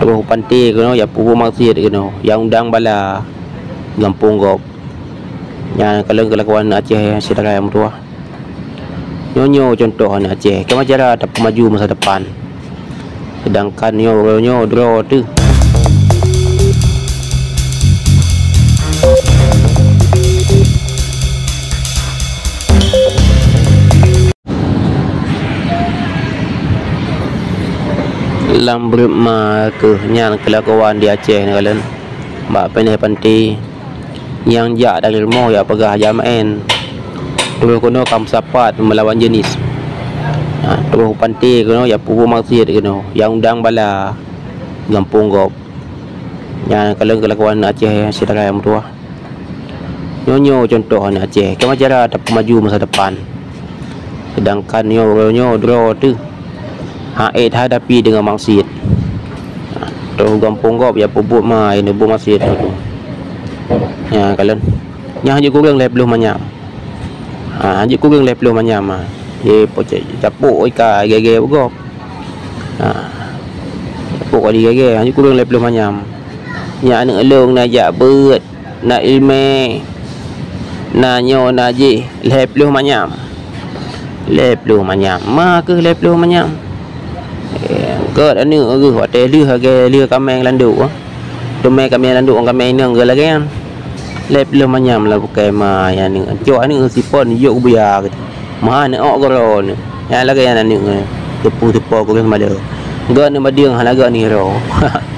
terus pantai kono ya pupu masjid kono yang undang bala Lampung gop yang kalau kelakuan Aceh sedara yang tua nyonyo contoh anak Aceh kama cara dapat maju masa depan sedangkan nyo draw tu lambrut ma ke nyang kelakuan di Aceh ni kalian mbak peneh pantai yang jak dari rumah ya pegah jamaen terus kono kam sapat melawan jenis terus pantai kono ya pupu masjid kono yang undang bala Lampung gop yang kalau kelakuan Aceh sedara yang tua nyonyo contoh anak Aceh kama cara dapat maju masa depan sedangkan nyo draw tu hadapi dengan maksud terus Lampung gop ya pupuk mai ni bu masjid tu ya kalian nya haji kurang lebih manyam haji kurang lebih manyam ye pocek capuk ika gege gop capuk di gege haji kurang lebih manyam nya anak long na jak beut na ilme na nyo na ji lebih manyam ma ke lebih manyam ke anu ke hotel dia kameng landu tu me kameng landu orang kameng nang lagi kan lebih manyam lah bukan ma yang ni cok ni sipon yok biar ma ni ok goro ni yang lagi yang ni tepu ko sama dia gan ni madiang halaga ni ro